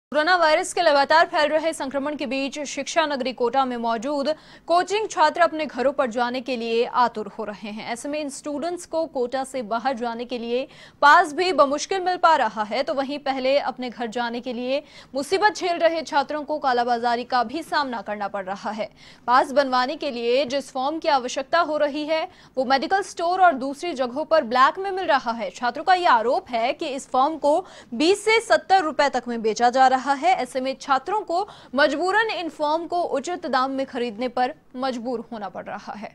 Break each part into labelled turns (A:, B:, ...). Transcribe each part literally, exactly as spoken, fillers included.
A: Corona virus के लगातार फैल रहे संक्रमण के बीच शिक्षा नगरी कोटा में मौजूद कोचिंग छात्र अपने घरों पर जाने के लिए आतुर हो रहे हैं। ऐसे में इन स्टूडेंट्स को कोटा से बाहर जाने के लिए पास भी बमुश्किल मिल पा रहा है, तो वहीं पहले अपने घर जाने के लिए मुसीबत झेल रहे छात्रों को कालाबाजारी का भी सामना करना पड़ रहा है। पास बनवाने के लिए जिस फॉर्म की आवश्यकता हो रही है वो मेडिकल स्टोर और दूसरी जगहों पर ब्लैक में मिल रहा है। छात्रों का यह आरोप है कि इस फॉर्म को बीस से सत्तर रुपए तक में बेचा जा रहा है। ऐसे में छात्रों को मजबूरन इन फॉर्म को उचित दाम में खरीदने पर मजबूर होना पड़ रहा है।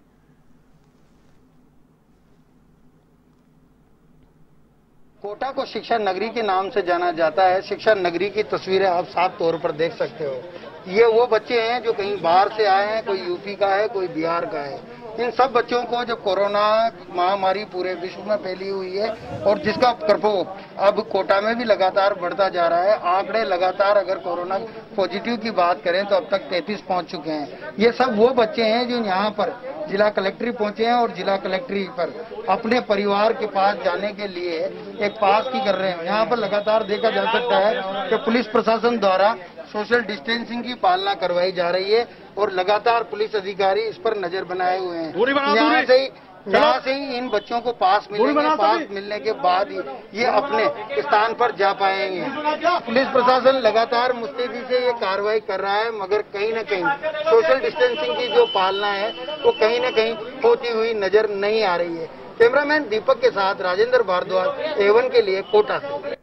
B: कोटा को शिक्षा नगरी के नाम से जाना जाता है। शिक्षा नगरी की तस्वीरें आप साफ तौर पर देख सकते हो। ये वो बच्चे हैं जो कहीं बाहर से आए हैं, कोई यूपी का है, कोई बिहार का है। इन सब बच्चों को जब कोरोना महामारी पूरे विश्व में फैली हुई है और जिसका प्रकोप अब कोटा में भी लगातार बढ़ता जा रहा है, आंकड़े लगातार अगर कोरोना पॉजिटिव की बात करें तो अब तक तैंतीस पहुंच चुके हैं। ये सब वो बच्चे हैं जो यहाँ पर जिला कलेक्ट्री पहुंचे हैं और जिला कलेक्ट्री पर अपने परिवार के पास जाने के लिए एक पास की कर रहे हैं। यहाँ पर लगातार देखा जा सकता है कि पुलिस प्रशासन द्वारा सोशल डिस्टेंसिंग की पालना करवाई जा रही है और लगातार पुलिस अधिकारी इस पर नजर बनाए हुए हैं। यहाँ से ही यहाँ से ही इन बच्चों को पास मिलेंगे, पास मिलने के बाद ही ये अपने स्थान पर जा पाएंगे। पुलिस प्रशासन लगातार मुस्तैदी से ये कार्रवाई कर रहा है, मगर कहीं न कहीं सोशल डिस्टेंसिंग की जो पालना है वो कहीं न कहीं होती हुई नजर नहीं आ रही है। कैमरामैन दीपक के साथ राजेंद्र भारद्वाज, एवन के लिए कोटा से।